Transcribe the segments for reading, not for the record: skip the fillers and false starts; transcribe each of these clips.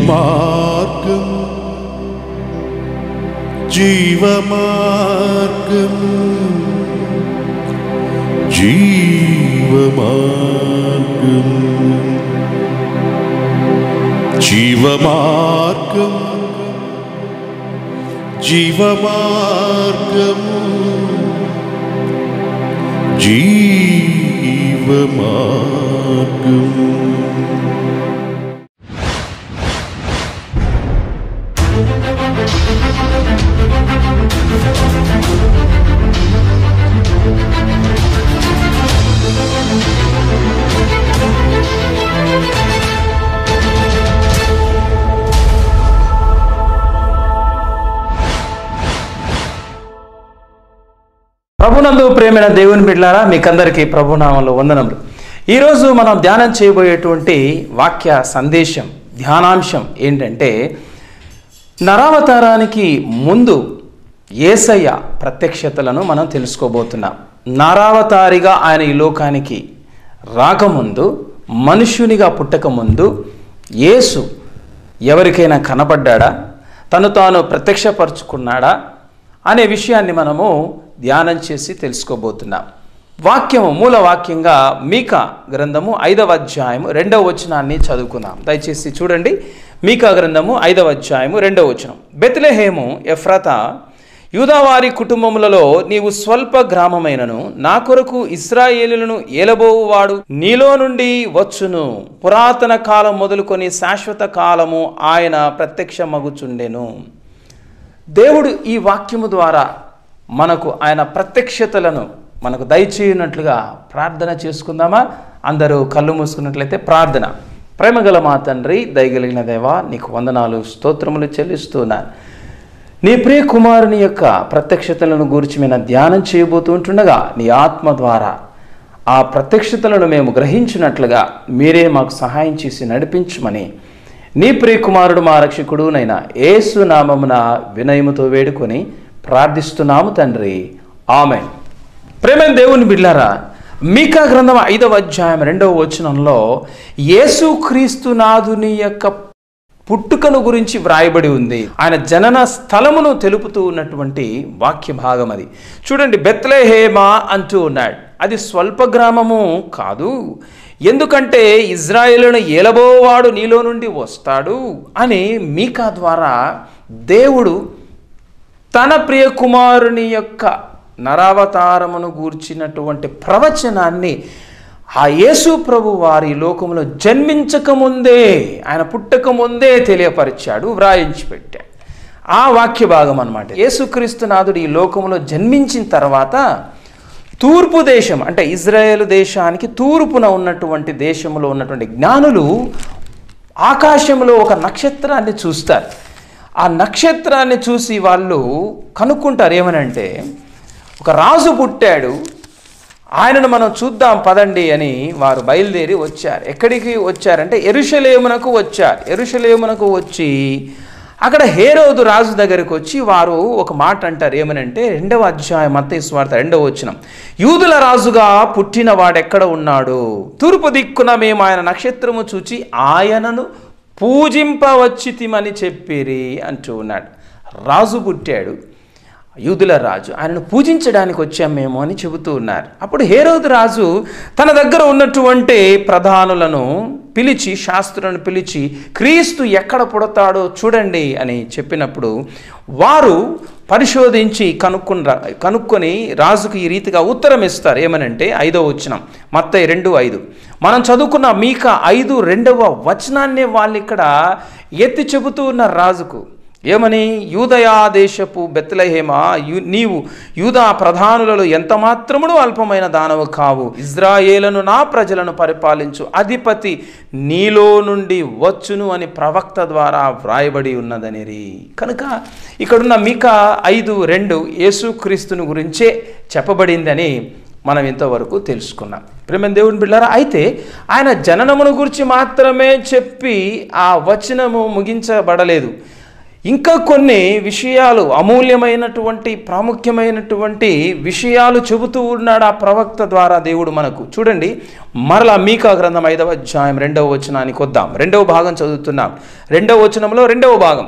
మార్గం జీవ మార్గం జీవ మార్గం జీవ మార్గం జీవ మార్గం జీవ మార్గం. ప్రభునందు ప్రేమైన దేవుని బిడ్డలారా, మీకందరికీ ప్రభునామంలో వందనములు. ఈరోజు మనం ధ్యానం చేయబోయేటువంటి వాక్య సందేశం, ధ్యానాంశం ఏంటంటే, నరావతారానికి ముందు యేసయ్య ప్రత్యక్షతలను మనం తెలుసుకోబోతున్నాం. నరావతారిగా ఆయన ఈ లోకానికి రాకముందు, మనుష్యునిగా పుట్టకముందు యేసు ఎవరికైనా కనబడ్డాడా, తను తాను ప్రత్యక్షపరుచుకున్నాడా అనే విషయాన్ని మనము ధ్యానం చేసి తెలుసుకోబోతున్నాం. వాక్యము, మూల వాక్యంగా మీకా గ్రంథము 5వ అధ్యాయము 2వ వచనాన్ని చదువుకుందాం. దయచేసి చూడండి. మీకా గ్రంథము 5వ అధ్యాయము 2వ వచనం. బెత్లెహేము ఎఫ్రాతా, యూదావారి కుటుంబములలో నీవు స్వల్ప గ్రామమైనను నా కొరకు ఇశ్రాయేలులను ఏలబోవువాడు నీలో నుండి వచ్చును. పురాతన కాలం మొదలుకొని శాశ్వత కాలము ఆయన ప్రత్యక్షమగుచుండెను. దేవుడు ఈ వాక్యము ద్వారా మనకు ఆయన ప్రత్యక్షతలను మనకు దయచేయనట్లుగా ప్రార్థన చేసుకుందామా? అందరూ కళ్ళు మూసుకున్నట్లయితే ప్రార్థన. ప్రేమగల మా తండ్రి, దయగలిగిన దేవా, నీకు వందనాలు, స్తోత్రములు చెల్లిస్తున్నాను. నీ ప్రియ కుమారుని యొక్క ప్రత్యక్షతలను గురించి మేము ధ్యానం చేయబోతూ ఉంటుండగా నీ ఆత్మ ద్వారా ఆ ప్రత్యక్షతలను మేము గ్రహించినట్లుగా మీరే మాకు సహాయం చేసి నడిపించమని నీ ప్రియ కుమారుడు మా రక్షకుడు నైనా యేసు నామమున వినయముతో వేడుకొని ప్రార్థిస్తున్నాము తండ్రి, ఆమేన్. ప్రేమైన దేవుని బిడ్డలారా, మీకా గ్రంథం 5వ అధ్యాయం 2వ వచనంలో యేసుక్రీస్తు నాథుని యొక్క పుట్టుకను గురించి వ్రాయబడి ఉంది. ఆయన జనన స్థలమును తెలుపుతూ ఉన్నటువంటి వాక్య భాగం అది. చూడండి, బెత్లెహేమా అంటూ ఉన్నాడు. అది స్వల్ప గ్రామము కాదు, ఎందుకంటే ఇజ్రాయేలును ఏలబోవాడు నీలో నుండి వస్తాడు అని మీకా ద్వారా దేవుడు తన ప్రియ కుమారుని యొక్క నరావతారమును గూర్చినటువంటి ప్రవచనాన్ని ఆ యేసు ప్రభు వారి లోకంలో జన్మించకముందే, ఆయన పుట్టకముందే తెలియపరిచాడు, వ్రాయించి పెట్టాడు. ఆ వాక్య భాగం అన్నమాట. యేసుక్రీస్తు నాథుడు ఈ లోకంలో జన్మించిన తర్వాత తూర్పు దేశం అంటే ఇజ్రాయేలు దేశానికి తూర్పున ఉన్నటువంటి దేశంలో ఉన్నటువంటి జ్ఞానులు ఆకాశంలో ఒక నక్షత్రాన్ని చూస్తారు. ఆ నక్షత్రాన్ని చూసి వాళ్ళు కనుక్కుంటారు ఏమనంటే, ఒక రాజు పుట్టాడు, ఆయనను మనం చూద్దాం పదండి అని వారు బయలుదేరి వచ్చారు. ఎక్కడికి వచ్చారంటే యెరూషలేమునకు వచ్చారు. యెరూషలేమునకు వచ్చి అక్కడ హేరోదు రాజు దగ్గరికి వచ్చి వారు ఒక మాట అంటారు. ఏమనంటే 2వ అధ్యాయం మత్తయి సువార్త 2వ వచనం, యూదుల రాజుగా పుట్టిన వాడెక్కడ ఉన్నాడు? తూర్పు దిక్కున మేము ఆయన నక్షత్రము చూచి ఆయనను పూజింపవచ్చితిమని చెప్పిరి అంటూ ఉన్నాడు. రాజు పుట్టాడు, యూదుల రాజు, ఆయనను పూజించడానికి వచ్చాం మేము అని చెబుతూ ఉన్నారు. అప్పుడు హేరోదు రాజు తన దగ్గర ఉన్నటువంటి ప్రధానులను పిలిచి, శాస్త్రులను పిలిచి, క్రీస్తు ఎక్కడ పుడతాడో చూడండి అని చెప్పినప్పుడు వారు పరిశోధించి కనుక్కొని రాజుకు ఈ రీతిగా ఉత్తరం ఇస్తారు. ఏమనంటే 5వ వచనం, మత్తయి 2:5. మనం చదువుకున్న మీకా 5:2 వచనాన్ని వాళ్ళు ఇక్కడ ఎత్తి చెబుతూ ఉన్నారు రాజుకు. ఏమని? యూదయా దేశపు బెత్లెహేమా, నీవు యూదా ప్రధానులలో ఎంత మాత్రమును అల్పమైన దానవు కావు. ఇజ్రాయేలును నా ప్రజలను పరిపాలించు అధిపతి నీలో నుండి వచ్చును అని ప్రవక్త ద్వారా వ్రాయబడి ఉన్నదనిరి. కనుక ఇక్కడున్న మీకా 5:2 యేసుక్రీస్తుని గురించే చెప్పబడిందని మనం ఇంతవరకు తెలుసుకున్నాం. ప్రేమ దేవుని బిడ్డలారా, అయితే ఆయన జననమును గురించి మాత్రమే చెప్పి ఆ వచనము ముగించబడలేదు. ఇంకా కొన్ని విషయాలు, అమూల్యమైనటువంటి ప్రాముఖ్యమైనటువంటి విషయాలు చెబుతూ ఉన్నాడు ఆ ప్రవక్త ద్వారా దేవుడు మనకు. చూడండి, మరలా మీకా గ్రంథం 5వ అధ్యాయం 2వ వచనానికి వద్దాం. 2వ భాగం చదువుతున్నాం. 2వ వచనంలో 2వ భాగం,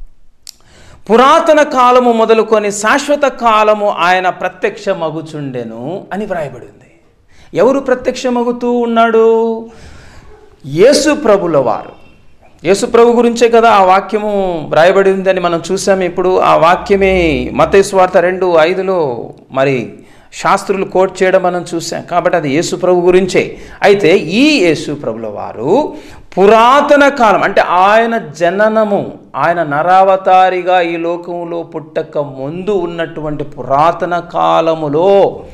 పురాతన కాలము మొదలుకొని శాశ్వత కాలము ఆయన ప్రత్యక్షమగుచుండెను అని వ్రాయబడింది. ఎవరు ప్రత్యక్షమగుతూ ఉన్నాడు? యేసు ప్రభుల వారు. యేసు ప్రభు గురించే కదా ఆ వాక్యము వ్రాయబడి ఉందని మనం చూసాము. ఇప్పుడు ఆ వాక్యమే మత్తయి సువార్త 2:5లో మరి శాస్త్రులు కోట్ చేయడం మనం చూసాం. కాబట్టి అది యేసు ప్రభు గురించే. అయితే ఈ యేసు ప్రభుల వారు పురాతన కాలం అంటే ఆయన జననము, ఆయన నరావతారిగా ఈ లోకంలో పుట్టక ముందు ఉన్నటువంటి పురాతన కాలములో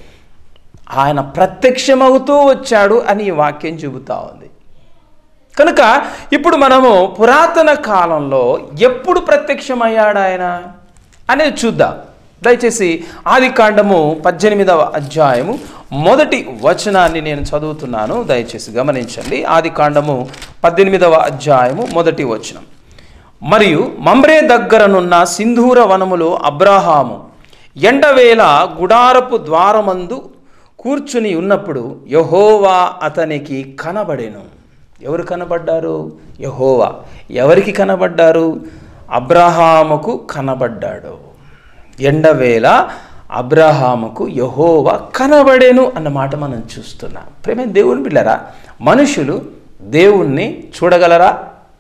ఆయన ప్రత్యక్షమవుతూ వచ్చాడు అని ఈ వాక్యం చెబుతా ఉంది. కనుక ఇప్పుడు మనము పురాతన కాలంలో ఎప్పుడు ప్రత్యక్షమయ్యాడు ఆయన అనేది చూద్దాం. దయచేసి ఆదికాండము 18వ అధ్యాయము 1వ వచనాన్ని నేను చదువుతున్నాను, దయచేసి గమనించండి. ఆదికాండము 18వ అధ్యాయము 1వ వచనం. మరియు మమ్రే దగ్గరనున్న సింధూర వనములో అబ్రహాము ఎండవేళ గుడారపు ద్వారమందు కూర్చుని ఉన్నప్పుడు యెహోవా అతనికి కనబడెను. ఎవరు కనబడ్డారు? యెహోవా. ఎవరికి కనబడ్డారు? అబ్రహాముకు కనబడ్డాడు. ఎండవేళ అబ్రహాముకు యెహోవా కనబడేను అన్నమాట మనం చూస్తున్నాం. ప్రేమ దేవుని బిడ్డలారా, మనుషులు దేవుణ్ణి చూడగలరా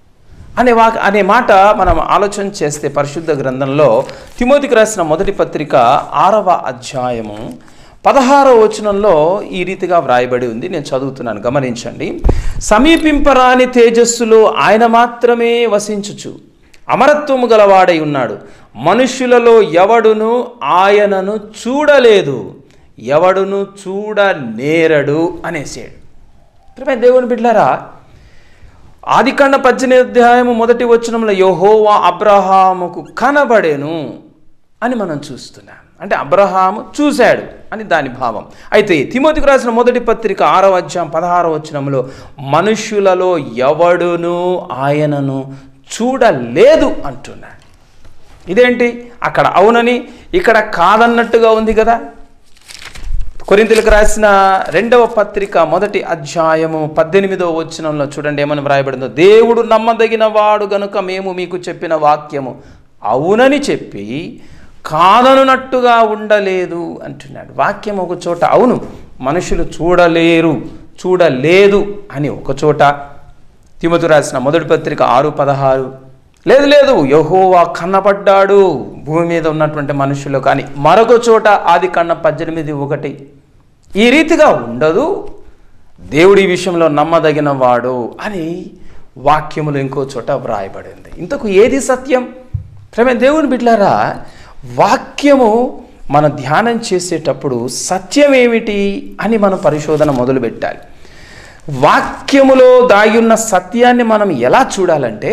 అనే మాట మనం ఆలోచన చేస్తే పరిశుద్ధ గ్రంథంలో తిమోతికి రాసిన మొదటి పత్రిక 6వ అధ్యాయము 16వ వచనంలో ఈ రీతిగా వ్రాయబడి ఉంది. నేను చదువుతున్నాను, గమనించండి. సమీపింపరాని తేజస్సులో ఆయన మాత్రమే వసించుచు అమరత్వము గలవాడై ఉన్నాడు. మనుష్యులలో ఎవడును ఆయనను చూడలేదు, ఎవడును చూడనేరడు అనేసాడు. దేవుని బిడ్డలారా, ఆదికాండ 18వ అధ్యాయము 1వ వచనంలో యెహోవా అబ్రహాముకు కనబడెను అని మనం చూస్తున్నాం. అంటే అబ్రహాము చూశాడు అని దాని భావం. అయితే తిమోతికి రాసిన మొదటి పత్రిక 6వ అధ్యాయం 16వ వచనంలో మనుష్యులలో ఎవడును ఆయనను చూడలేదు అంటున్నాడు. ఇదేంటి? అక్కడ అవునని ఇక్కడ కాదన్నట్టుగా ఉంది కదా. కొరింథీయులకు రాసిన 2వ పత్రిక 1వ అధ్యాయము 18వ వచనంలో చూడండి ఏమని వ్రాయబడిందో. దేవుడు నమ్మదగిన వాడు గనుక మేము మీకు చెప్పిన వాక్యము అవునని చెప్పి కాదనున్నట్టుగా ఉండలేదు అంటున్నాడు. వాక్యం ఒక చోట అవును, మనుషులు చూడలేరు, చూడలేదు అని ఒక చోట తిమోతికి రాసిన మొదటి పత్రిక 6:16 లేదు యెహోవా కనబడ్డాడు భూమి మీద ఉన్నటువంటి మనుషులు కానీ మరొక చోట ఆదికాండం 18:1 ఈ రీతిగా ఉండదు. దేవుడి విషయంలో నమ్మదగిన వాడు అని వాక్యములు ఇంకో చోట వ్రాయబడింది. ఇంతకు ఏది సత్యం? ప్రేమ దేవుని బిడ్డలారా, వాక్యము మనం ధ్యానం చేసేటప్పుడు సత్యం ఏమిటి అని మనం పరిశోధన మొదలుపెట్టాలి. వాక్యములో దాగి ఉన్న సత్యాన్ని మనం ఎలా చూడాలంటే,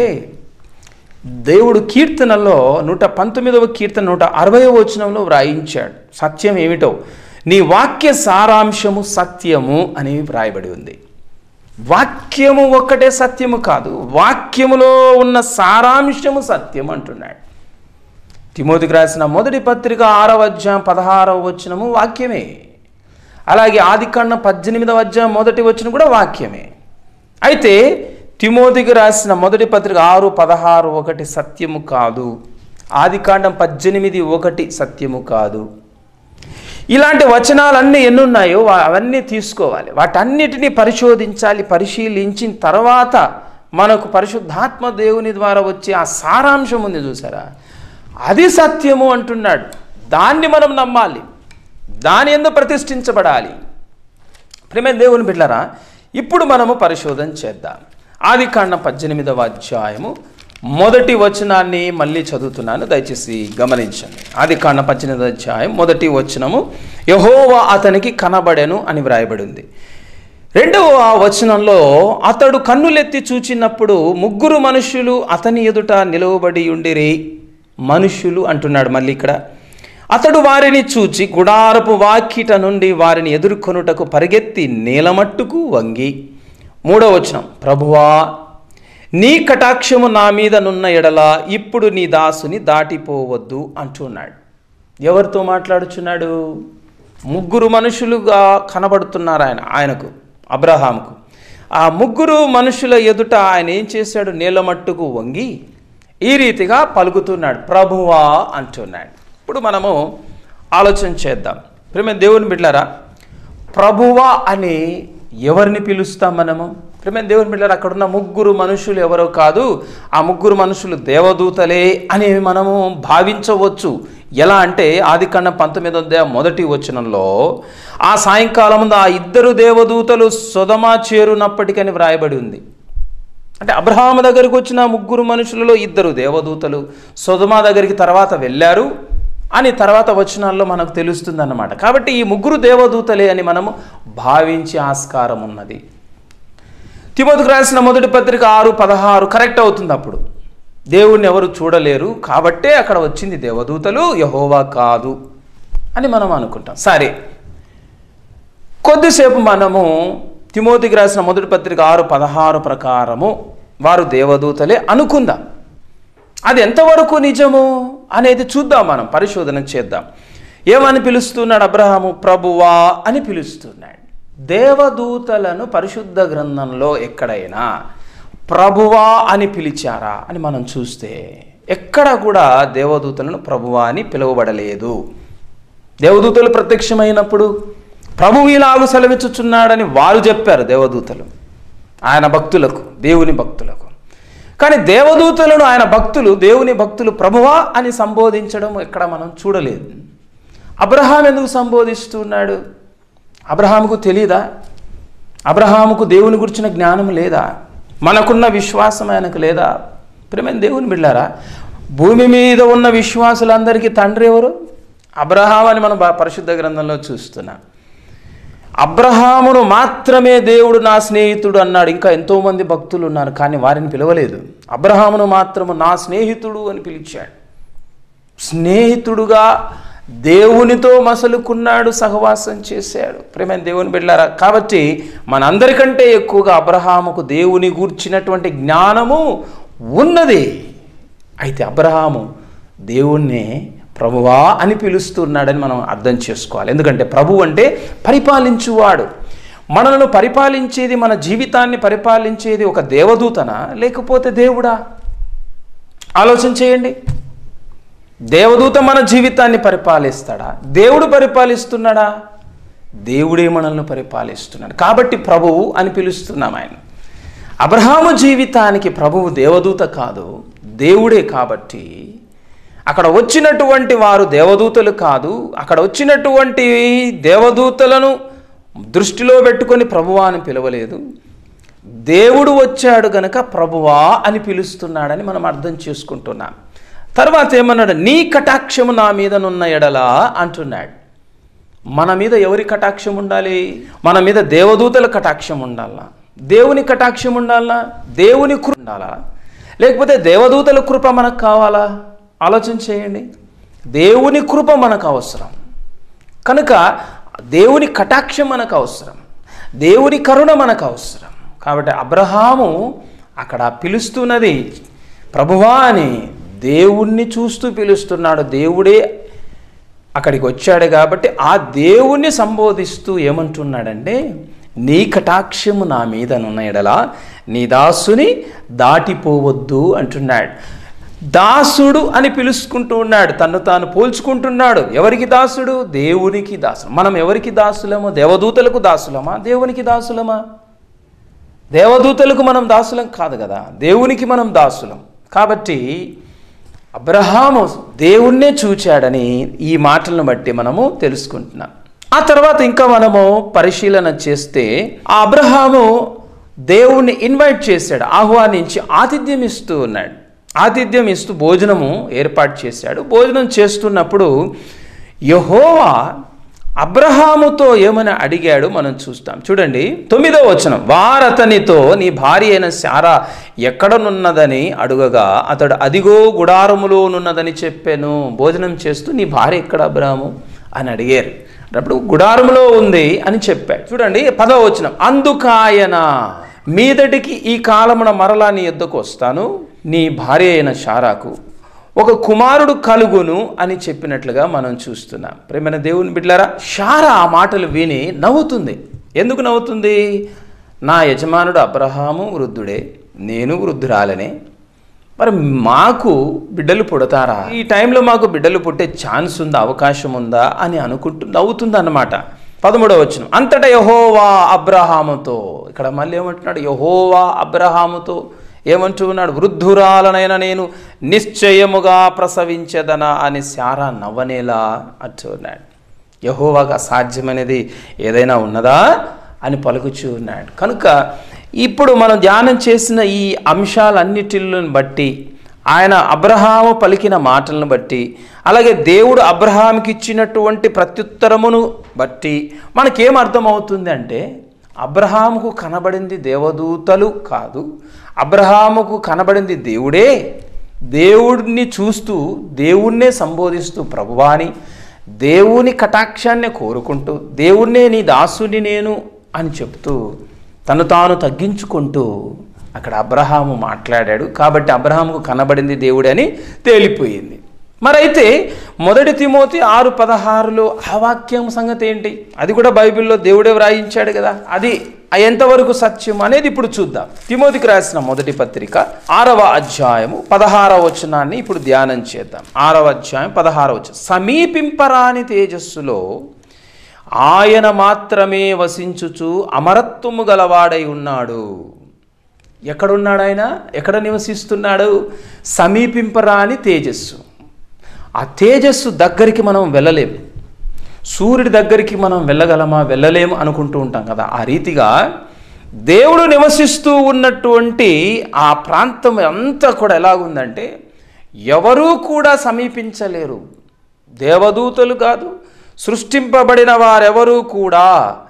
దేవుడు కీర్తనలో 119వ కీర్తన 160వ వచనంలో వ్రాయించాడు. సత్యం ఏమిటో, నీ వాక్య సారాంశము సత్యము అని వ్రాయబడి ఉంది. వాక్యము ఒక్కటే సత్యము కాదు, వాక్యములో ఉన్న సారాంశము సత్యం అంటున్నాడు. తిమోతికి రాసిన మొదటి పత్రిక 6వ అధ్యాయం 16వ వచనము వాక్యమే. అలాగే ఆదికాండం 18వ అధ్యాయం 1వ వచనం కూడా వాక్యమే. అయితే తిమోతికి రాసిన మొదటి పత్రిక 6:16 సత్యము కాదు, ఆదికాండం 18:1 సత్యము కాదు. ఇలాంటి వచనాలన్నీ ఎన్నున్నాయో అవన్నీ తీసుకోవాలి, వాటన్నిటినీ పరిశోధించాలి. పరిశీలించిన తర్వాత మనకు పరిశుద్ధాత్మ దేవుని ద్వారా వచ్చే ఆ సారాంశం ఉంది చూసారా, అది సత్యము అంటున్నాడు. దాన్ని మనం నమ్మాలి, దాని యందు ప్రతిష్ఠించబడాలి. ప్రేమ దేవుని బిడ్డలారా, ఇప్పుడు మనము పరిశోధన చేద్దాం. ఆదికాండం 18వ అధ్యాయము 1వ వచనాన్ని మళ్ళీ చదువుతున్నాను, దయచేసి గమనించండి. ఆదికాండం 18వ అధ్యాయం 1వ వచనము, యెహోవా అతనికి కనబడెను అని వ్రాయబడింది. 2వ వచనంలో అతడు కన్నులెత్తి చూచినప్పుడు 3 మనుషులు అతని ఎదుట నిలవబడి ఉండిరి. మనుషులు అంటున్నాడు మళ్ళీ ఇక్కడ. అతడు వారిని చూచి గుడారపు వాకిట నుండి వారిని ఎదుర్కొనుటకు పరిగెత్తి నేలమట్టుకు వంగి. 3వ వచనం, ప్రభువా నీ కటాక్షము నా మీద నున్న ఎడల ఇప్పుడు నీ దాసుని దాటిపోవద్దు అంటున్నాడు. ఎవరితో మాట్లాడుచున్నాడు? ముగ్గురు మనుషులుగా కనబడుతున్నారు ఆయనకు, అబ్రహాముకు. ఆ ముగ్గురు మనుషుల ఎదుట ఆయన ఏం చేశాడు? నేల మట్టుకు వంగి ఈ రీతిగా పలుకుతున్నాడు, ప్రభువా అంటున్నాడు. ఇప్పుడు మనము ఆలోచన చేద్దాం. ప్రియమైన దేవుని బిడ్డలారా, ప్రభువా అని ఎవరిని పిలుస్తాం మనము? ప్రియమైన దేవుని బిడ్డలారా, అక్కడున్న ముగ్గురు మనుషులు ఎవరో కాదు, ఆ ముగ్గురు మనుషులు దేవదూతలే అని మనము భావించవచ్చు. ఎలా అంటే ఆదికాండం 19:1 ఆ సాయంకాలం ముందు ఆ ఇద్దరు దేవదూతలు సొదొమ చేరునప్పటికని వ్రాయబడి ఉంది. అంటే అబ్రహాము దగ్గరికి వచ్చిన ముగ్గురు మనుషులలో ఇద్దరు దేవదూతలు సొదొమ దగ్గరికి తర్వాత వెళ్ళారు అని తర్వాత వచనాల్లో మనకు తెలుస్తుంది అన్నమాట. కాబట్టి ఈ ముగ్గురు దేవదూతలే అని మనము భావించే ఆస్కారం ఉన్నది. తిమోతికి రాసిన మొదటి పత్రిక 6:16 కరెక్ట్ అవుతుంది. అప్పుడు దేవుణ్ణి ఎవరు చూడలేరు కాబట్టే అక్కడ వచ్చింది దేవదూతలు, యెహోవా కాదు అని మనం అనుకుంటాం. సరే, కొద్దిసేపు మనము తిమోతికి రాసిన మొదటి పత్రిక 6:16 ప్రకారము వారు దేవదూతలే అనుకుందాం. అది ఎంతవరకు నిజము అనేది చూద్దాం, మనం పరిశోధన చేద్దాం. ఏమని పిలుస్తున్నాడు అబ్రహాము? ప్రభువా అని పిలుస్తున్నాడు. దేవదూతలను పరిశుద్ధ గ్రంథంలో ఎక్కడైనా ప్రభువా అని పిలిచారా అని మనం చూస్తే ఎక్కడ కూడా దేవదూతలను ప్రభువా అని పిలువబడలేదు. దేవదూతలు ప్రత్యక్షమైనప్పుడు ప్రభువు ఇలాగు సెలవిచ్చుచున్నాడని వారు చెప్పారు దేవదూతలు ఆయన భక్తులకు, దేవుని భక్తులకు. కానీ దేవదూతలను ఆయన భక్తులు, దేవుని భక్తులు ప్రభువా అని సంబోధించడం ఎక్కడ మనం చూడలేదు. అబ్రహాం ఎందుకు సంబోధిస్తున్నాడు? అబ్రహాముకు తెలీదా? అబ్రహాముకు దేవుని గురించిన జ్ఞానం లేదా? మనకున్న విశ్వాసం ఆయనకు లేదా? ప్రియమైన దేవుని బిడ్డలారా, భూమి మీద ఉన్న విశ్వాసులందరికీ తండ్రి ఎవరు? అబ్రహాం అని మనం పరిశుద్ధ గ్రంథంలో చూస్తున్నాం. అబ్రహామును మాత్రమే దేవుడు నా స్నేహితుడు అన్నాడు. ఇంకా ఎంతోమంది భక్తులు ఉన్నారు కానీ వారిని పిలవలేదు. అబ్రహామును మాత్రము నా స్నేహితుడు అని పిలిచాడు. స్నేహితుడుగా దేవునితో మసలుకున్నాడు, సహవాసం చేశాడు. ప్రియమైన దేవుని బిడ్డలారా, కాబట్టి మనందరికంటే ఎక్కువగా అబ్రహాముకు దేవుని గూర్చినటువంటి జ్ఞానము ఉన్నది. అయితే అబ్రహాము దేవుణ్ణి ప్రభువా అని పిలుస్తున్నాడని మనం అర్థం చేసుకోవాలి. ఎందుకంటే ప్రభు అంటే పరిపాలించువాడు. మనలను పరిపాలించేది, మన జీవితాన్ని పరిపాలించేది ఒక దేవదూతనా లేకపోతే దేవుడా? ఆలోచన చేయండి. దేవదూత మన జీవితాన్ని పరిపాలిస్తాడా? దేవుడు పరిపాలిస్తున్నాడా? దేవుడే మనల్ని పరిపాలిస్తున్నాడు. కాబట్టి ప్రభువు అని పిలుస్తున్నాం ఆయన. అబ్రహాము జీవితానికి ప్రభువు దేవదూత కాదు, దేవుడే. కాబట్టి అక్కడ వచ్చినటువంటి వారు దేవదూతలు కాదు. అక్కడ వచ్చినటువంటి దేవదూతలను దృష్టిలో పెట్టుకొని ప్రభువా అని పిలవలేదు. దేవుడు వచ్చాడు గనక ప్రభువా అని పిలుస్తున్నాడని మనం అర్థం చేసుకుంటున్నాం. తర్వాత ఏమన్నాడు? నీ కటాక్షము నా మీద నున్న ఎడలా అంటున్నాడు. మన మీద ఎవరి కటాక్షం ఉండాలి? మన మీద దేవదూతల కటాక్షం ఉండాలా? దేవుని కటాక్షం ఉండాలా? దేవుని కృప ఉండాలా? లేకపోతే దేవదూతల కృప మనకు కావాలా? ఆలోచన చేయండి. దేవుని కృప మనకు అవసరం కనుక దేవుని కటాక్షం మనకు అవసరం, దేవుని కరుణ మనకు అవసరం. కాబట్టి అబ్రహాము అక్కడ పిలుస్తున్నది ప్రభువా అని దేవుణ్ణి చూస్తూ పిలుస్తున్నాడు. దేవుడే అక్కడికి వచ్చాడు కాబట్టి ఆ దేవుణ్ణి సంబోధిస్తూ ఏమంటున్నాడంటే, నీ కటాక్షము నా మీద నున్న ఎడలా నీ దాసుని దాటిపోవద్దు అంటున్నాడు. దాసుడు అని పిలుచుకుంటూ ఉన్నాడు, తను తాను పోల్చుకుంటున్నాడు. ఎవరికి దాసుడు? దేవునికి దాసుడు. మనం ఎవరికి దాసులమో? దేవదూతలకు దాసులమా? దేవునికి దాసులమా? దేవదూతలకు మనం దాసులం కాదు కదా, దేవునికి మనం దాసులం. కాబట్టి అబ్రహాము దేవుణ్ణే చూచాడని ఈ మాటలను బట్టి మనము తెలుసుకుంటున్నాం. ఆ తర్వాత ఇంకా మనము పరిశీలన చేస్తే ఆ అబ్రహాము దేవుణ్ణి ఇన్వైట్ చేశాడు, ఆహ్వానించి ఆతిథ్యం ఇస్తూ ఉన్నాడు. ఆతిథ్యం ఇస్తూ భోజనము ఏర్పాటు చేశాడు. భోజనం చేస్తున్నప్పుడు యెహోవా అబ్రహాముతో ఏమని అడిగాడు మనం చూస్తాం. చూడండి 9వ వచనం. వారతనితో నీ భార్య అయిన శారా ఎక్కడనున్నదని అడుగగా అతడు అదిగో గుడారములోనున్నదని చెప్పాను. భోజనం చేస్తూ నీ భార్య ఎక్కడ అబ్రహాము అని అడిగారు. అప్పుడు గుడారములో ఉంది అని చెప్పాడు. చూడండి 10వ వచనం. అందుకాయన మీదటికి ఈ కాలమున మరలా నీ యొద్దకు వస్తాను, నీ భార్య అయిన శారాకు ఒక కుమారుడు కలుగును అని చెప్పినట్లుగా మనం చూస్తున్నాం. ప్రేమైన దేవుని బిడ్డలారా, శారా ఆ మాటలు విని నవ్వుతుంది. ఎందుకు నవ్వుతుంది? నా యజమానుడు అబ్రహాము వృద్ధుడే, నేను వృద్ధురాలనే, మరి మాకు బిడ్డలు పుడతారా, ఈ టైంలో మాకు బిడ్డలు పుట్టే ఛాన్స్ ఉందా, అవకాశం ఉందా అని అనుకుంటూ నవ్వుతుంది అన్నమాట. 13వ వచనం, అంతటా యెహోవా అబ్రహాముతో, ఇక్కడ మళ్ళీ ఏమంటున్నాడు? యెహోవా అబ్రహాముతో ఏమంటూ ఉన్నాడు? వృద్ధురాలనైనా నేను నిశ్చయముగా ప్రసవించదనా అని శారా నవ్వనేలా అంటున్నాడు. యెహోవాకు అసాధ్యమైనది ఏదైనా ఉన్నదా అని పలుకుచూ ఉన్నాడు. కనుక ఇప్పుడు మనం ధ్యానం చేసిన ఈ అంశాలన్నిటిని బట్టి, ఆయన అబ్రహాము పలికిన మాటలను బట్టి, అలాగే దేవుడు అబ్రహాముకి ఇచ్చినటువంటి ప్రత్యుత్తరమును బట్టి మనకేం అర్థమవుతుంది అంటే, అబ్రహాముకు కనబడింది దేవదూతలు కాదు, అబ్రహాముకు కనబడింది దేవుడే. దేవుడిని చూస్తూ దేవుణ్ణే సంబోధిస్తూ ప్రభువాని, దేవుని కటాక్షాన్ని కోరుకుంటూ, దేవుణ్ణే నీ దాసుని నేను అని చెప్తూ తను తాను తగ్గించుకుంటూ అక్కడ అబ్రహాము మాట్లాడాడు. కాబట్టి అబ్రహాముకు కనబడింది దేవుడే అని తేలిపోయింది. మరైతే 1 తిమోతి 6:16లో ఆ వాక్యం సంగతి ఏంటి? అది కూడా బైబిల్లో దేవుడే వ్రాయించాడు కదా, అది ఎంతవరకు సత్యం అనేది ఇప్పుడు చూద్దాం. తిమోతికి రాసిన మొదటి పత్రిక 6వ అధ్యాయము 16వ వచనాన్ని ఇప్పుడు ధ్యానం చేద్దాం. 6వ అధ్యాయం 16వ వచనం, సమీపింపరాని తేజస్సులో ఆయన మాత్రమే వసించుచు అమరత్వము గలవాడై ఉన్నాడు. ఎక్కడున్నాడు ఆయన? ఎక్కడ నివసిస్తున్నాడు? సమీపింపరాని తేజస్సు. ఆ తేజస్సు దగ్గరికి మనం వెళ్ళలేము. సూర్యుడి దగ్గరికి మనం వెళ్ళగలమా? వెళ్ళలేము అనుకుంటూ ఉంటాం కదా. ఆ రీతిగా దేవుడు నివసిస్తూ ఉన్నటువంటి ఆ ప్రాంతం అంతా కూడా ఎలాగుందంటే, ఎవరూ కూడా సమీపించలేరు. దేవదూతలు కాదు, సృష్టింపబడిన వారెవరూ కూడా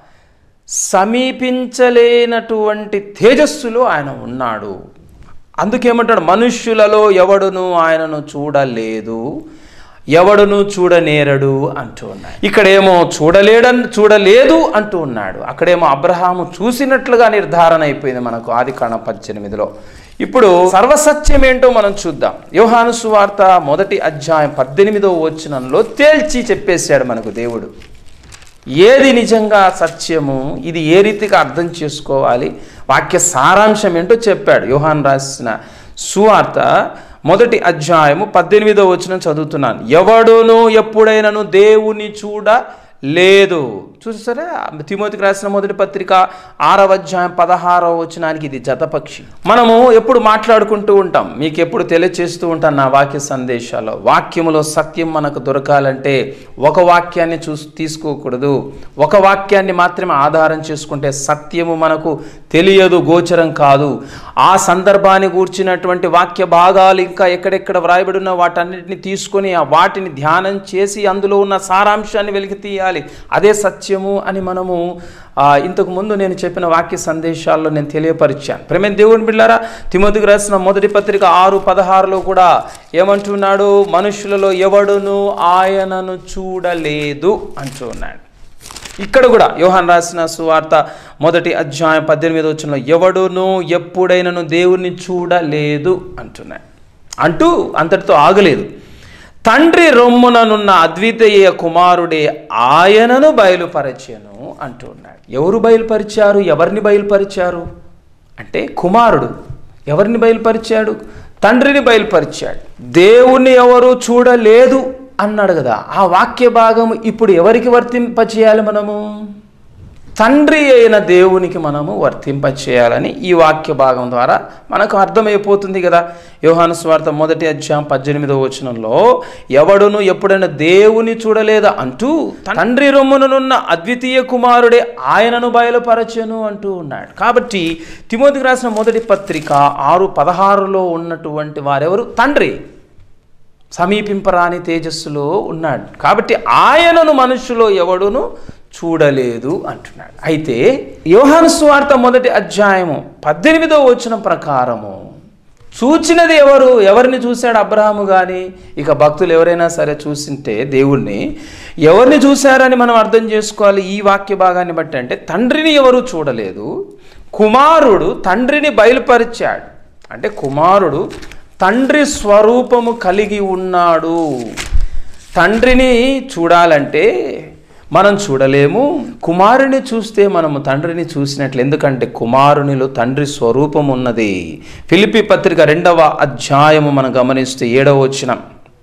సమీపించలేనటువంటి తేజస్సులో ఆయన ఉన్నాడు. అందుకేమంటాడు? మనుష్యులలో ఎవడును ఆయనను చూడలేదు, ఎవడును చూడనేరడు అంటూ ఉన్నాడు. ఇక్కడేమో చూడలేదు అంటూ ఉన్నాడు, అక్కడేమో అబ్రహాము చూసినట్లుగా నిర్ధారణ అయిపోయింది మనకు ఆదికాండం 18లో. ఇప్పుడు సర్వసత్యం ఏంటో మనం చూద్దాం. యోహాను సువార్త 1వ అధ్యాయం 18వ వచనంలో తేల్చి చెప్పేశాడు మనకు దేవుడు. ఏది నిజంగా సత్యము, ఇది ఏ రీతిగా అర్థం చేసుకోవాలి, వాక్య సారాంశం ఏంటో చెప్పాడు. యోహాను రాసిన సువార్త 1వ అధ్యాయము 18వ వచనం చదువుతున్నాను. ఎవడును ఎప్పుడైనాను దేవుని చూడలేదు. చూసారా, తిమోతికి రాసిన మొదటి పత్రిక 6వ అధ్యాయం 16వ వచనానికి ఇది జతపక్షి. మనము ఎప్పుడు మాట్లాడుకుంటూ ఉంటాం, మీకు ఎప్పుడు తెలియచేస్తూ ఉంటాను నా వాక్య సందేశాల్లో, వాక్యములో సత్యం మనకు దొరకాలంటే ఒక వాక్యాన్ని తీసుకోకూడదు, ఒక వాక్యాన్ని మాత్రమే ఆధారం చేసుకుంటే సత్యము మనకు తెలియదు, గోచరం కాదు. ఆ సందర్భాన్ని గూర్చినటువంటి వాక్య భాగాలు ఇంకా ఎక్కడెక్కడ వ్రాయబడి ఉన్న వాటన్నిటిని తీసుకొని వాటిని ధ్యానం చేసి అందులో ఉన్న సారాంశాన్ని వెలికి తీయాలి. అదే సత్యము అని మనము ఇంతకు ముందు నేను చెప్పిన వాక్య సందేశాల్లో నేను తెలియపరిచాను. ప్రేమైన దేవుని బిడ్డలారా, తిమోతికి రాసిన మొదటి పత్రిక 6:16లో కూడా ఏమంటున్నాడు? మనుషులలో ఎవడును ఆయనను చూడలేదు అంటూ ఉన్నాడు. ఇక్కడ కూడా యోహాను రాసిన సువార్త 1వ అధ్యాయం 18వ వచనంలో ఎవడును ఎప్పుడైనాను దేవుణ్ణి చూడలేదు అంటున్నాడు. అంటూ అంతటితో ఆగలేదు. తండ్రి రొమ్ముననున్న అద్వితీయ కుమారుడే ఆయనను బయలుపరచెను అంటూ ఉన్నాడు. ఎవరు బయలుపరిచారు? ఎవరిని బయలుపరిచారు అంటే, కుమారుడు ఎవరిని బయలుపరిచాడు? తండ్రిని బయలుపరిచాడు. దేవుణ్ణి ఎవరు చూడలేదు అన్నాడు కదా. ఆ వాక్య భాగం ఇప్పుడు ఎవరికి వర్తింపచేయాలి? మనము తండ్రి అయిన దేవునికి మనము వర్తింపచేయాలని ఈ వాక్య భాగం ద్వారా మనకు అర్థమైపోతుంది కదా. యోహాను సువార్త 1వ అధ్యాయం 18వ వచనంలో ఎవడును ఎప్పుడైనా దేవుని చూడలేదా అంటూ తండ్రి రొమ్ముననున్న అద్వితీయ కుమారుడే ఆయనను బయలుపరచెను అంటూ ఉన్నాడు. కాబట్టి తిమోతికి రాసిన మొదటి పత్రిక 6:16లో ఉన్నటువంటి వారెవరు? తండ్రి సమీపింపరాని తేజస్సులో ఉన్నాడు. కాబట్టి ఆయనను మనుషులో ఎవడును చూడలేదు అంటున్నాడు. అయితే యోహాను సువార్త 1వ అధ్యాయము 18వ వచనం ప్రకారము చూచినది ఎవరు? ఎవరిని చూశాడు అబ్రహాము కానీ ఇక భక్తులు ఎవరైనా సరే చూసింటే దేవుణ్ణి ఎవరిని చూశారని మనం అర్థం చేసుకోవాలి ఈ వాక్య భాగాన్ని బట్టి. అంటే తండ్రిని ఎవరు చూడలేదు, కుమారుడు తండ్రిని బయలుపరిచాడు. అంటే కుమారుడు తండ్రి స్వరూపము కలిగి ఉన్నాడు. తండ్రిని చూడాలంటే మనం చూడలేము, కుమారుని చూస్తే మనము తండ్రిని చూసినట్లు. ఎందుకంటే కుమారునిలో తండ్రి స్వరూపం ఉన్నది. ఫిలిప్పీ పత్రిక 2వ అధ్యాయము మనం గమనిస్తే 7వ వచనం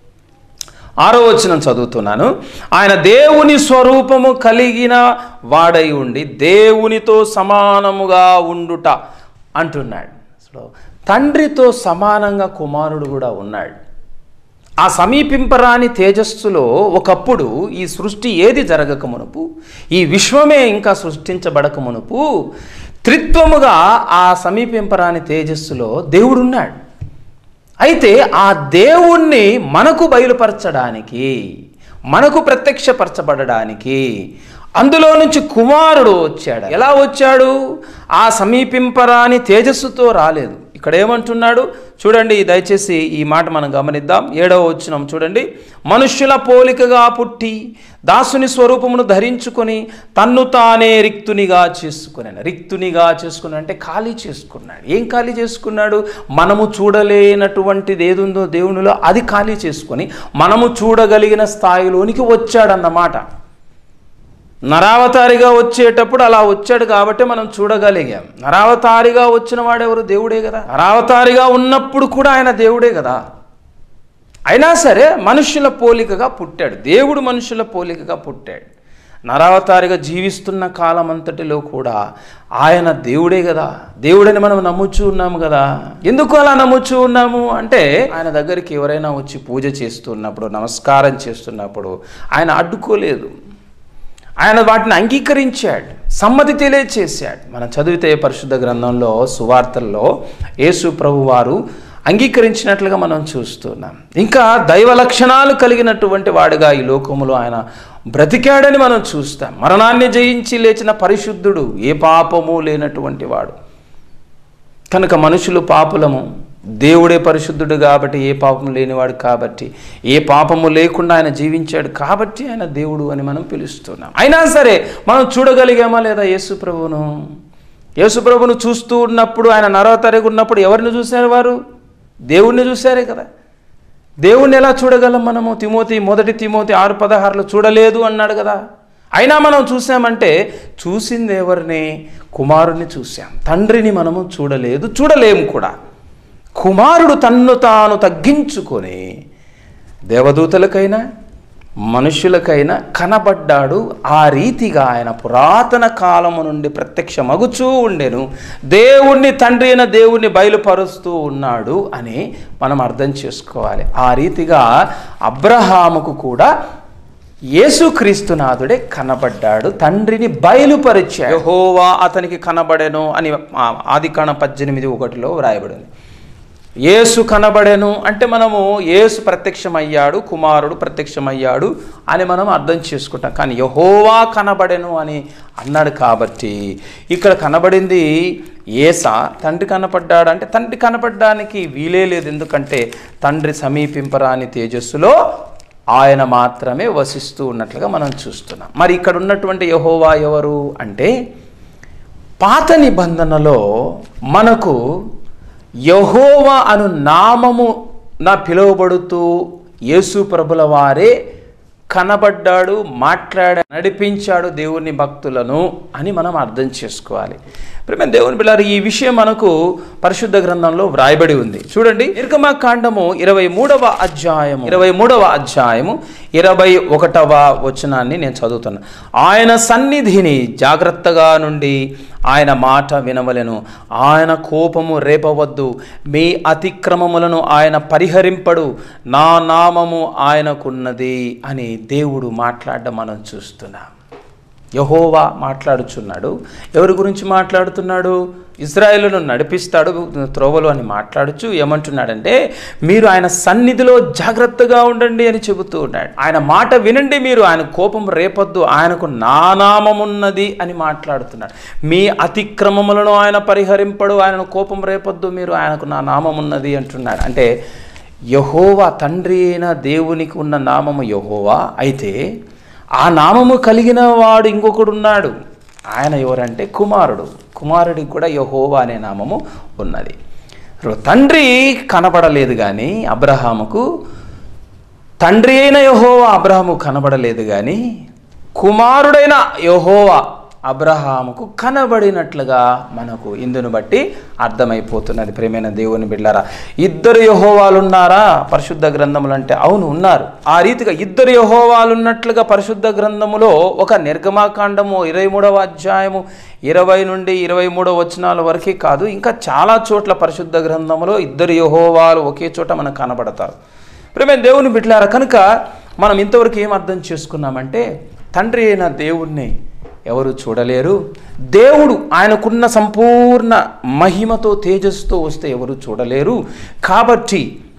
6వ వచనం చదువుతున్నాను. ఆయన దేవుని స్వరూపము కలిగిన వాడై ఉండి దేవునితో సమానముగా ఉండుట అంటున్నాడు. తండ్రితో సమానంగా కుమారుడు కూడా ఉన్నాడు. ఆ సమీపింపరాని తేజస్సులో ఒకప్పుడు ఈ సృష్టి ఏది జరగక మునుపు, ఈ విశ్వమే ఇంకా సృష్టించబడక మునుపు త్రిత్వముగా ఆ సమీపింపరాని తేజస్సులో దేవుడున్నాడు. అయితే ఆ దేవుణ్ణి మనకు బయలుపరచడానికి, మనకు ప్రత్యక్షపరచబడడానికి అందులో నుంచి కుమారుడు వచ్చాడు. ఎలా వచ్చాడు? ఆ సమీపింపరాని తేజస్సుతో రాలేదు. ఇక్కడ ఏమంటున్నాడు చూడండి, దయచేసి ఈ మాట మనం గమనిద్దాం. 7వ వచనం చూడండి. మనుష్యుల పోలికగా పుట్టి దాసుని స్వరూపమును ధరించుకొని తన్ను తానే రిక్తునిగా చేసుకున్నాడు. రిక్తునిగా చేసుకున్నాడు అంటే ఖాళీ చేసుకున్నాడు. ఏం ఖాళీ చేసుకున్నాడు? మనము చూడలేనటువంటిది ఏదుందో దేవునిలో అది ఖాళీ చేసుకొని మనము చూడగలిగిన స్థాయిలోనికి వచ్చాడన్నమాట. నరావతారిగా వచ్చేటప్పుడు అలా వచ్చాడు కాబట్టి మనం చూడగలిగాం. నరావతారిగా వచ్చిన వాడెవరు? దేవుడే కదా. నరావతారిగా ఉన్నప్పుడు కూడా ఆయన దేవుడే కదా. అయినా సరే మనుష్యుల పోలికగా పుట్టాడు. దేవుడు మనుషుల పోలికగా పుట్టాడు. నరావతారిగా జీవిస్తున్న కాలం అంతటిలో కూడా ఆయన దేవుడే కదా. దేవుడని మనం నమ్ముచూ ఉన్నాము కదా. ఎందుకు అలా నమ్ముచూ ఉన్నాము అంటే ఆయన దగ్గరికి ఎవరైనా వచ్చి పూజ చేస్తున్నప్పుడు, నమస్కారం చేస్తున్నప్పుడు ఆయన అడ్డుకోలేదు. ఆయన వాటిని అంగీకరించాడు, సమ్మతి తెలియచేశాడు. మనం చదివితే పరిశుద్ధ గ్రంథంలో సువార్తల్లో యేసు ప్రభు వారు అంగీకరించినట్లుగా మనం చూస్తున్నాం. ఇంకా దైవ లక్షణాలు కలిగినటువంటి వాడుగా ఈ లోకములో ఆయన బ్రతికాడని మనం చూస్తాం. మరణాన్ని జయించి లేచిన పరిశుద్ధుడు, ఏ పాపము లేనటువంటి వాడు. కనుక మనుషులు పాపులము, దేవుడే పరిశుద్ధుడు కాబట్టి ఏ పాపము లేనివాడు కాబట్టి, ఏ పాపము లేకుండా ఆయన జీవించాడు కాబట్టి ఆయన దేవుడు అని మనం పిలుస్తున్నాం. అయినా సరే మనం చూడగలిగామా లేదా యేసు ప్రభువును? యేసు ప్రభువును చూస్తూ ఉన్నప్పుడు, ఆయన నరవతారిగా ఉన్నప్పుడు ఎవరిని చూశారు వారు? దేవుణ్ణి చూశారే కదా. దేవుణ్ణి ఎలా చూడగలం మనము? మొదటి తిమోతి 6:16 చూడలేదు అన్నాడు కదా. అయినా మనం చూసామంటే చూసింది ఎవరిని? కుమారుని చూసాం. తండ్రిని మనము చూడలేదు, చూడలేము కూడా. కుమారుడు తన్ను తాను తగ్గించుకొని దేవదూతలకైనా మనుష్యులకైనా కనబడ్డాడు. ఆ రీతిగా ఆయన పురాతన కాలము నుండి ప్రత్యక్షమగుచూ ఉండెను. దేవుణ్ణి, తండ్రి అయిన దేవుణ్ణి బయలుపరుస్తూ ఉన్నాడు అని మనం అర్థం చేసుకోవాలి. ఆ రీతిగా అబ్రహాముకు కూడా యేసుక్రీస్తునాథుడే కనబడ్డాడు, తండ్రిని బయలుపరిచాడు. యెహోవా అతనికి కనబడెను అని ఆదికాండం 18:1 వ్రాయబడింది. యేసు కనబడెను అంటే మనము యేసు ప్రత్యక్షమయ్యాడు, కుమారుడు ప్రత్యక్షమయ్యాడు అని మనం అర్థం చేసుకుంటాం. కానీ యెహోవా కనబడెను అని అన్నాడు కాబట్టి ఇక్కడ కనబడింది యేసా. తండ్రి కనపడ్డాడు అంటే తండ్రి కనపడడానికి వీలే లేదు. ఎందుకంటే తండ్రి సమీపింపరాని తేజస్సులో ఆయన మాత్రమే వసిస్తూ ఉన్నట్లుగా మనం చూస్తున్నాం. మరి ఇక్కడ ఉన్నటువంటి యెహోవా ఎవరు అంటే, పాత నిబంధనలో మనకు యెహోవా అను నామము పిలువబడుతూ యేసు ప్రభుల వారే కనబడ్డాడు, మాట్లాడాడు, నడిపించాడు దేవుని భక్తులను అని మనం అర్థం చేసుకోవాలి. ప్రేమ దేవుని బిడ్డలారా, ఈ విషయం మనకు పరిశుద్ధ గ్రంథంలో వ్రాయబడి ఉంది. చూడండి, నిర్గమకాండము 23వ అధ్యాయము 21వ వచనాన్ని నేను చదువుతున్నాను. ఆయన సన్నిధిని జాగ్రత్తగా నుండి ఆయన మాట వినవలెను. ఆయన కోపము రేపవద్దు. మీ అతిక్రమములను ఆయన పరిహరింపడు. నా నామము ఆయనకున్నది అని దేవుడు మాట్లాడడం మనం చూస్తున్నాం. యెహోవా మాట్లాడుచున్నాడు. ఎవరి గురించి మాట్లాడుతున్నాడు? ఇశ్రాయేలును నడిపిస్తాడు త్రోవలు అని మాట్లాడుచు ఏమంటున్నాడంటే, మీరు ఆయన సన్నిధిలో జాగ్రత్తగా ఉండండి అని చెబుతూ ఉన్నాడు. ఆయన మాట వినండి, మీరు ఆయన కోపం రేపొద్దు, ఆయనకు నా నామమున్నది అని మాట్లాడుతున్నాడు. మీ అతిక్రమములను ఆయన పరిహరింపడు, ఆయన కోపం రేపొద్దు, మీరు ఆయనకు నా నామమున్నది అంటున్నాడు. అంటే యెహోవా, తండ్రి అయిన దేవునికి ఉన్న నామము యెహోవా అయితే ఆ నామము కలిగిన వాడు ఇంకొకడు ఉన్నాడు. ఆయన ఎవరంటే కుమారుడు. కుమారుడికి కూడా యెహోవా అనే నామము ఉన్నది. తండ్రి కనబడలేదు కానీ అబ్రహాముకు, తండ్రి అయిన యెహోవా అబ్రహాము కనబడలేదు కానీ కుమారుడైన యెహోవా అబ్రహాముకు కనబడినట్లుగా మనకు ఇందును బట్టి అర్థమైపోతున్నది. ప్రియమైన దేవుని బిడ్డలారా, ఇద్దరు యెహోవాలు ఉన్నారా పరిశుద్ధ గ్రంథములు అంటే? అవును, ఉన్నారు. ఆ రీతిగా ఇద్దరు యెహోవాలు ఉన్నట్లుగా పరిశుద్ధ గ్రంథములో ఒక నిర్గమాకాండము 23వ అధ్యాయము 20 నుండి 23 వచనాల వరకే కాదు, ఇంకా చాలా చోట్ల పరిశుద్ధ గ్రంథములో ఇద్దరు యెహోవాలు ఒకే చోట మనకు కనబడతారు. ప్రియమైన దేవుని బిడ్డలారా, కనుక మనం ఇంతవరకు ఏం అర్థం చేసుకున్నామంటే, తండ్రి అయిన దేవుణ్ణి ఎవరు చూడలేరు, దేవుడు ఆయనకున్న సంపూర్ణ మహిమతో తేజస్సుతో వస్తే ఎవరు చూడలేరు. కాబట్టి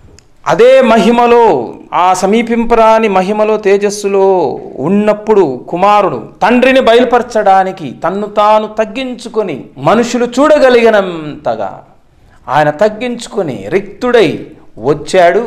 అదే మహిమలో, ఆ సమీపింపరాని మహిమలో తేజస్సులో ఉన్నప్పుడు కుమారుడు తండ్రిని బయలుపరచడానికి తన్ను తాను తగ్గించుకొని మనుషులు చూడగలిగినంతగా ఆయన తగ్గించుకొని రిక్తుడై వచ్చాడు.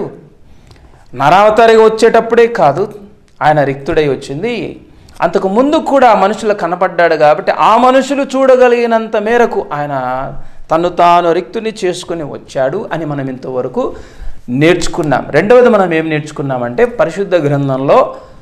నరావతారిగా వచ్చేటప్పుడే కాదు ఆయన రిక్తుడై వచ్చింది, అంతకు ముందు కూడా మనుషులకు కనపడ్డాడు. కాబట్టి ఆ మనుషులు చూడగలిగినంత మేరకు ఆయన తను తాను రిక్తుని చేసుకుని వచ్చాడు అని మనం ఇంతవరకు నేర్చుకున్నాం. రెండవది మనం ఏం నేర్చుకున్నామంటే, పరిశుద్ధ గ్రంథంలో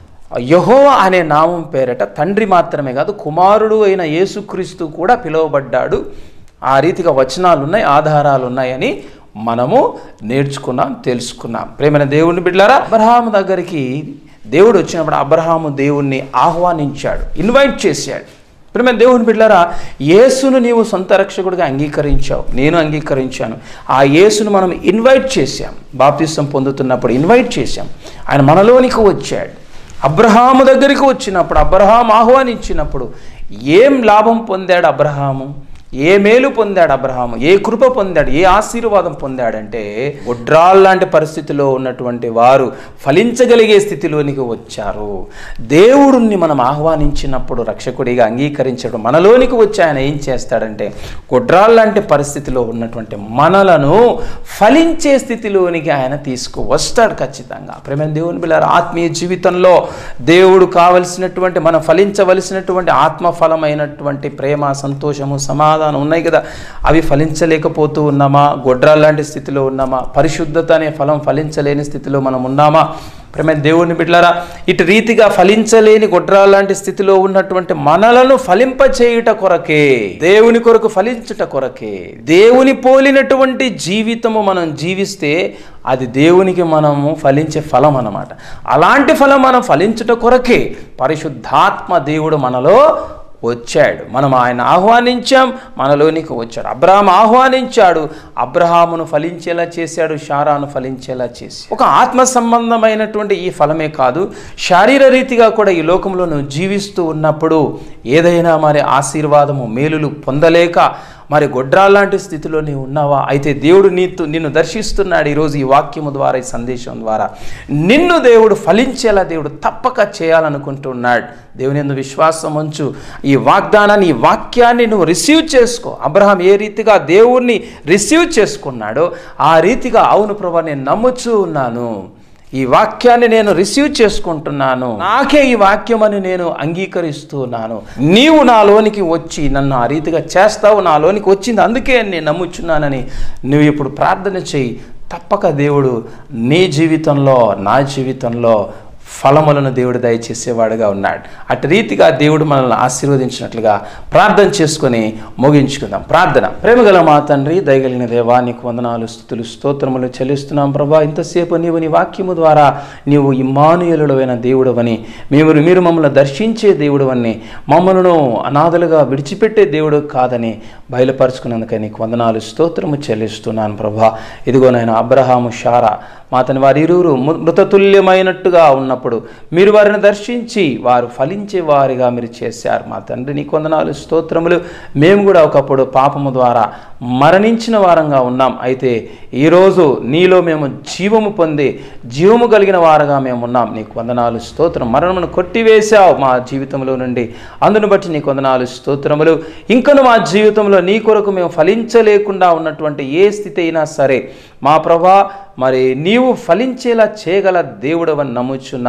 యెహోవా అనే నామం పేరట తండ్రి మాత్రమే కాదు కుమారుడు అయిన యేసుక్రీస్తు కూడా పిలువబడ్డాడు. ఆ రీతిగా వచనాలు ఉన్నాయి, ఆధారాలు ఉన్నాయని మనము నేర్చుకున్నాం, తెలుసుకున్నాం. ప్రేమైన దేవుని బిడ్డలారా, అబ్రహాము దగ్గరికి దేవుడు వచ్చినప్పుడు అబ్రహాము దేవుణ్ణి ఆహ్వానించాడు, ఇన్వైట్ చేశాడు. ప్రియమైన దేవుని బిడ్డలారా, యేసును నీవు సొంత రక్షకుడిగా అంగీకరించావు, నేను అంగీకరించాను. ఆ యేసును మనం ఇన్వైట్ చేశాం, బాప్తిసం పొందుతున్నప్పుడు ఇన్వైట్ చేశాం. ఆయన మనలోనికి వచ్చాడు. అబ్రహాము దగ్గరికి వచ్చినప్పుడు, అబ్రహాము ఆహ్వానించినప్పుడు ఏం లాభం పొందాడు అబ్రహాము? ఏ మేలు పొందాడు అబ్రహాము? ఏ కృప పొందాడు? ఏ ఆశీర్వాదం పొందాడంటే, గుడ్రాల్లాంటి పరిస్థితిలో ఉన్నటువంటి వారు ఫలించగలిగే స్థితిలోనికి వచ్చారు. దేవుడిని మనం ఆహ్వానించినప్పుడు, రక్షకుడిగా అంగీకరించడం మనలోనికి వచ్చి ఆయన ఏం చేస్తాడంటే, గుడ్రాల్లాంటి పరిస్థితిలో ఉన్నటువంటి మనలను ఫలించే స్థితిలోనికి ఆయన తీసుకువస్తాడు ఖచ్చితంగా. ప్రేమ దేవుని బిడ్డలారా, ఆత్మీయ జీవితంలో దేవుడు కావలసినటువంటి, మనం ఫలించవలసినటువంటి ఆత్మఫలమైనటువంటి ప్రేమ, సంతోషము, సమాధానం ఉన్నాయి కదా, అవి ఫలించలేకపోతూ ఉన్నామా? గొడ్రాల్లాంటి స్థితిలో ఉన్నామా? పరిశుద్ధత అనే ఫలం ఫలించలేని స్థితిలో మనం ఉన్నామా? ప్రేమ దేవుని బిడ్డలారా, ఇటు రీతిగా ఫలించలేని గొడ్రాల్లాంటి స్థితిలో ఉన్నటువంటి మనలను ఫలింపచేయుట కొరకే, దేవుని కొరకు ఫలించుట కొరకే, దేవుని పోలినటువంటి జీవితము మనం జీవిస్తే అది దేవునికి మనము ఫలించే ఫలం అన్నమాట. అలాంటి ఫలం మనం ఫలించుట కొరకే పరిశుద్ధాత్మ దేవుడు మనలో వచ్చాడు. మనం ఆయన ఆహ్వానించాం, మనలోనికి వచ్చాడు. అబ్రహాము ఆహ్వానించాడు, అబ్రహామును ఫలించేలా చేశాడు, శారాను ఫలించేలా చేసి. ఒక ఆత్మ సంబంధమైనటువంటి ఈ ఫలమే కాదు, శారీర రీతిగా కూడా ఈ లోకంలో నువ్వు జీవిస్తూ ఉన్నప్పుడు ఏదైనా మరి ఆశీర్వాదము, మేలులు పొందలేక మరి గొడ్రాల్లాంటి స్థితిలో నీవు ఉన్నావా? అయితే దేవుడు నిన్ను దర్శిస్తున్నాడు ఈరోజు ఈ వాక్యము ద్వారా, ఈ సందేశం ద్వారా. నిన్ను దేవుడు ఫలించేలా దేవుడు తప్పక చేయాలనుకుంటున్నాడు. దేవుని యందు విశ్వాసం ఉంచు. ఈ వాగ్దానాన్ని, ఈ వాక్యాన్ని నువ్వు రిసీవ్ చేసుకో. అబ్రహాం ఏ రీతిగా దేవుణ్ణి రిసీవ్ చేసుకున్నాడో ఆ రీతిగా, అవును ప్రభువా నేను నమ్ముచూ ఉన్నాను, ఈ వాక్యాన్ని నేను రిసీవ్ చేసుకుంటున్నాను, నాకే ఈ వాక్యం అని నేను అంగీకరిస్తున్నాను, నీవు నాలోనికి వచ్చి నన్ను ఆ రీతిగా చేస్తావు, నాలోనికి వచ్చింది అందుకే నేను నమ్ముచున్నానని నువ్వు ఇప్పుడు ప్రార్థన చేయి. తప్పక దేవుడు నీ జీవితంలో, నా జీవితంలో ఫలములను దేవుడు దయచేసేవాడుగా ఉన్నాడు. అటు రీతిగా దేవుడు మనల్ని ఆశీర్వదించినట్లుగా ప్రార్థన చేసుకొని ముగించుకుందాం. ప్రార్థన. ప్రేమగల మా తండ్రి, దయగలిగిన దేవా, నీకు వందనాలు, స్తుతులు, స్తోత్రములు చెల్లిస్తున్నాం ప్రభా. ఇంతసేపు నీవు నీ వాక్యము ద్వారా నీవు ఇమ్మానుయేలుడైన దేవుడవని, మీరు మమ్మల్ని దర్శించే దేవుడవని, మమ్మలను అనాథలుగా విడిచిపెట్టే దేవుడు కాదని బయలుపరుచుకున్నందుకే నీకు వందనాలు, స్తోత్రము చెల్లిస్తున్నాను ప్రభా. ఇదిగో నాయన, అబ్రహాము, శారా మా తన వారి ఇరువురు మృతతుల్యమైనట్టుగా ఉన్నప్పుడు మీరు వారిని దర్శించి వారు ఫలించే వారిగా మీరు చేశారు. మా తండ్రి నీకు వందనాలు, స్తోత్రములు. మేము కూడా ఒకప్పుడు పాపము ద్వారా మరణించిన వారంగా ఉన్నాం. అయితే ఈరోజు నీలో మేము జీవము పొంది జీవము కలిగిన వారుగా మేము ఉన్నాం. నీకు వందనాలు, స్తోత్రం. మరణమును కొట్టివేశావు మా జీవితంలో నుండి, అందును బట్టి నీకు వందనాలు, స్తోత్రములు. ఇంకను మా జీవితంలో నీ కొరకు మేము ఫలించలేకుండా ఉన్నటువంటి ఏ స్థితి అయినా సరే మా ప్రభా, మరి నీవు ఫలించేలా చేయగల దేవుడవని నమ్ముచున్నాం.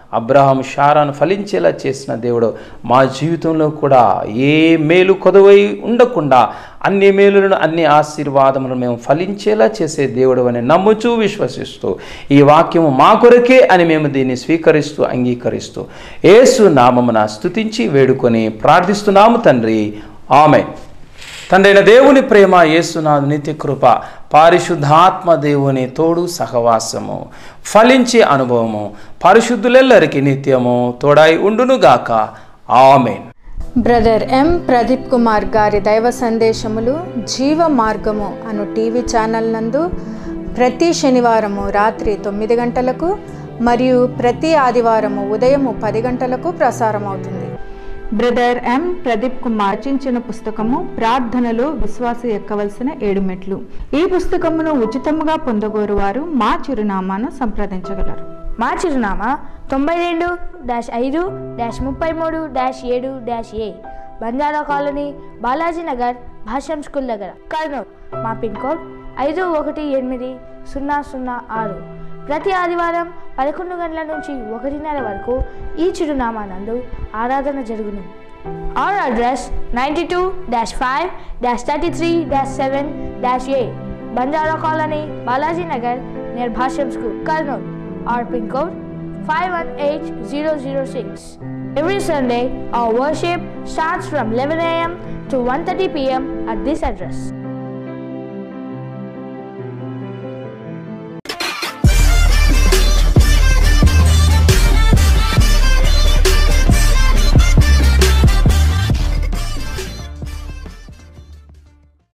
అబ్రహాం షారాను ఫలించేలా చేసిన దేవుడు మా జీవితంలో కూడా ఏ మేలు కొదవై ఉండకుండా అన్ని మేలులను అన్ని ఆశీర్వాదములను మేము ఫలించేలా చేసే దేవుడు అని నమ్ముచూ విశ్వసిస్తూ ఈ వాక్యము మా కొరకే అని మేము దీన్ని స్వీకరిస్తూ అంగీకరిస్తూ యేసు నామమున స్తుతించి వేడుకొని ప్రార్థిస్తున్నాము తండ్రి. ఆమేన్. తండ్రైన దేవుని ప్రేమ, యేసునాథు నిత్య కృప, పరిశుద్ధాత్మ దేవుని తోడు సహవాసము, ఫలించే అనుభవము పరిశుద్ధులెల్లరికి నిత్యము తోడై ఉండునుగాక. ఆమేన్. బ్రదర్ ఎం ప్రదీప్ కుమార్ గారి దైవ సందేశములు జీవ మార్గము అను టీవీ ఛానల్ నందు ప్రతి శనివారము రాత్రి 9 గంటలకు మరియు ప్రతి ఆదివారము ఉదయము 10 గంటలకు ప్రసారమవుతుంది. బ్రదర్ ఎం ప్రదీప్ కుమార్ రచించిన పుస్తకము ప్రార్థనలో విశ్వాస ఎక్కవలసిన 7 మెట్లు. ఈ పుస్తకమును ఉచితముగా పొందగోరు వారు మా చిరునామాను సంప్రదించగలరు. మా చిరునామా 92-5-33-7-A Banjara colony, Balaji Nagar, Bhashyam school దగ్గర, కర్నూలు. మా పిన్ కోడ్ 518006. ప్రతి ఆదివారం 11 గంటల నుంచి 1:30 వరకు ఈ చిరునామా నందు ఆరాధన జరుగును. Our address 92-5-33-7-A Banjara colony, Balaji Nagar, near Bhashyam school, Kurnool. Our pin code 518006. Every Sunday, our worship starts from 11 a.m. to 1:30 p.m. at this address.